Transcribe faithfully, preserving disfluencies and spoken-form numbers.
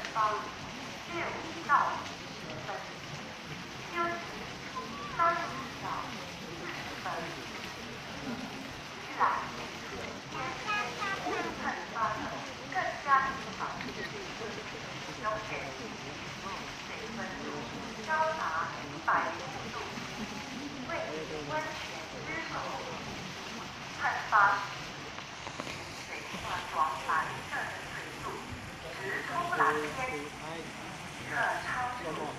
方略无到十分，休息三十到四十分。一来，天气喷发的更加频繁，永远水温度高达一百零五度，为温泉之首。喷发时，水下床蓝色的水柱直冲蓝天，可超出